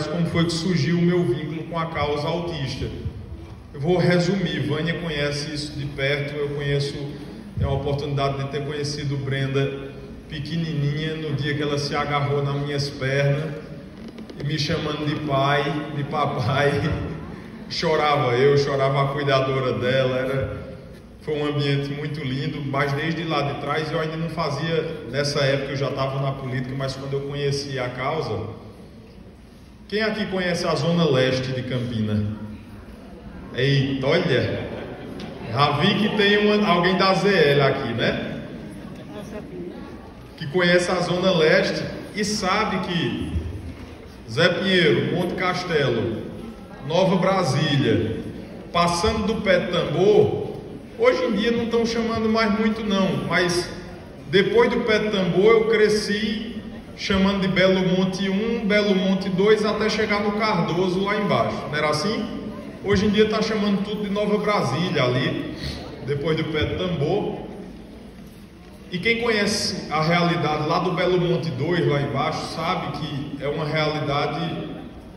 atrás como foi que surgiu o meu vínculo com a causa autista. Eu vou resumir. Vânia conhece isso de perto, eu tenho a oportunidade de ter conhecido Brenda pequenininha, no dia que ela se agarrou nas minhas pernas e me chamando de pai, de papai. Chorava a cuidadora dela. Foi um ambiente muito lindo, mas desde lá de trás eu ainda não fazia, nessa época eu já estava na política, mas quando eu conheci a causa. Quem aqui conhece a Zona Leste de Campina? Eita, olha, já vi que tem alguém da ZL aqui, né? Que conhece a Zona Leste e sabe que Zé Pinheiro, Monte Castelo, Nova Brasília, passando do Pé de Tambor, hoje em dia não estão chamando mais muito não, mas depois do Pé de Tambor eu cresci chamando de Belo Monte 1, Belo Monte 2, até chegar no Cardoso lá embaixo, não era assim? Hoje em dia está chamando tudo de Nova Brasília ali, depois do Pé de Tambor. E quem conhece a realidade lá do Belo Monte 2, lá embaixo, sabe que é uma realidade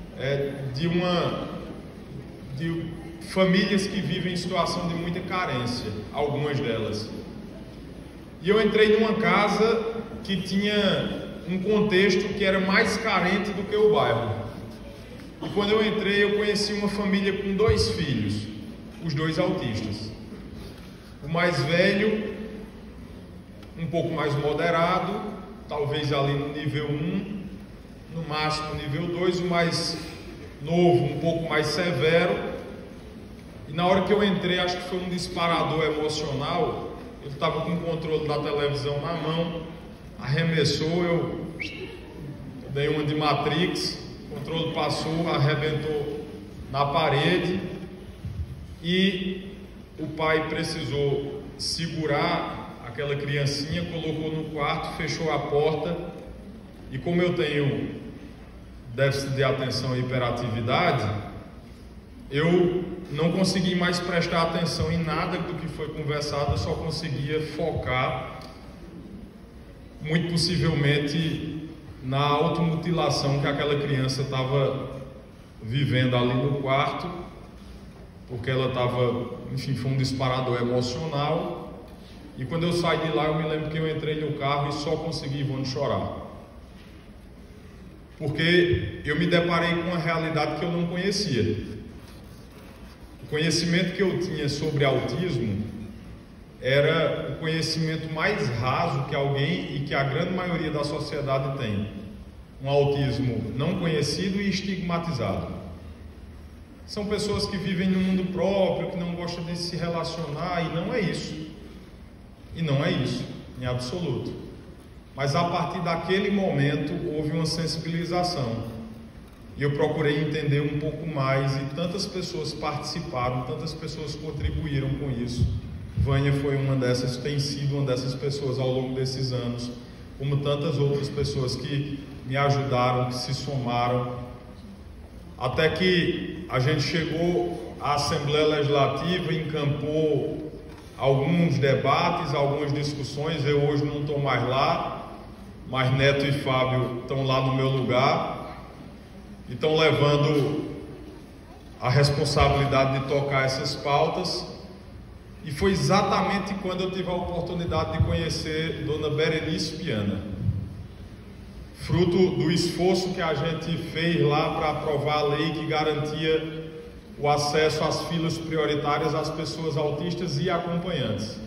de famílias que vivem em situação de muita carência, algumas delas. E eu entrei numa casa que tinha um contexto que era mais carente do que o bairro. E quando eu entrei, eu conheci uma família com 2 filhos, os 2 autistas. O mais velho, um pouco mais moderado, talvez ali no nível 1, no máximo nível 2, o mais novo, um pouco mais severo. E na hora que eu entrei, acho que foi um disparador emocional. Eu estava com o controle da televisão na mão, arremessou, eu dei uma de Matrix, o controle passou, arrebentou na parede e o pai precisou segurar aquela criancinha, colocou no quarto, fechou a porta. E como eu tenho déficit de atenção e hiperatividade, eu não consegui mais prestar atenção em nada do que foi conversado, eu só conseguia focar, muito possivelmente, na automutilação que aquela criança estava vivendo ali no quarto, porque ela estava, enfim, foi um disparador emocional. E quando eu saí de lá, eu me lembro que eu entrei no carro e só consegui Ivone chorar, porque eu me deparei com uma realidade que eu não conhecia. O conhecimento que eu tinha sobre autismo era o conhecimento mais raso que alguém e que a grande maioria da sociedade tem. Um autismo não conhecido e estigmatizado. São pessoas que vivem no mundo próprio, que não gostam de se relacionar, e não é isso. E não é isso, em absoluto. Mas a partir daquele momento houve uma sensibilização. E eu procurei entender um pouco mais, e tantas pessoas participaram, tantas pessoas contribuíram com isso. Vânia foi uma dessas, tem sido uma dessas pessoas ao longo desses anos, como tantas outras pessoas que me ajudaram, que se somaram, até que a gente chegou à Assembleia Legislativa, encampou alguns debates, algumas discussões. Eu hoje não estou mais lá, mas Neto e Fábio estão lá no meu lugar, e estão levando a responsabilidade de tocar essas pautas. E foi exatamente quando eu tive a oportunidade de conhecer Dona Berenice Piana, fruto do esforço que a gente fez lá para aprovar a lei que garantia o acesso às filas prioritárias às pessoas autistas e acompanhantes.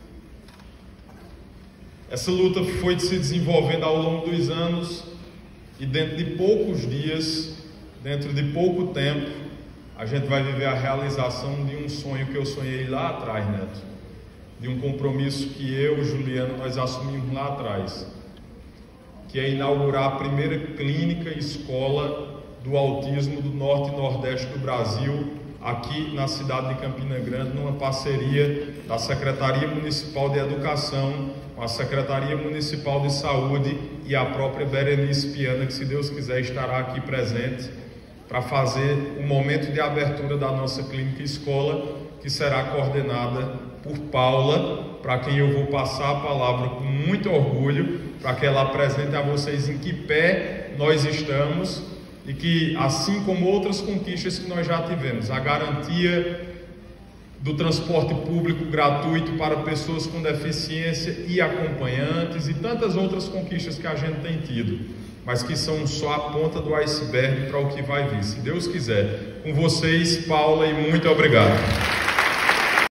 Essa luta foi se desenvolvendo ao longo dos anos, e dentro de poucos dias, dentro de pouco tempo, a gente vai viver a realização de um sonho que eu sonhei lá atrás, Neto. De um compromisso que eu, Juliano, nós assumimos lá atrás, que é inaugurar a primeira clínica e escola do autismo do norte e nordeste do Brasil, aqui na cidade de Campina Grande, numa parceria da Secretaria Municipal de Educação com a Secretaria Municipal de Saúde e a própria Berenice Piana, que, se Deus quiser, estará aqui presente para fazer o momento de abertura da nossa clínica escola, que será coordenada por Paula, para quem eu vou passar a palavra com muito orgulho, para que ela apresente a vocês em que pé nós estamos e que, assim como outras conquistas que nós já tivemos, a garantia do transporte público gratuito para pessoas com deficiência e acompanhantes e tantas outras conquistas que a gente tem tido, mas que são só a ponta do iceberg para o que vai vir. Se Deus quiser. Com vocês, Paula, e muito obrigado.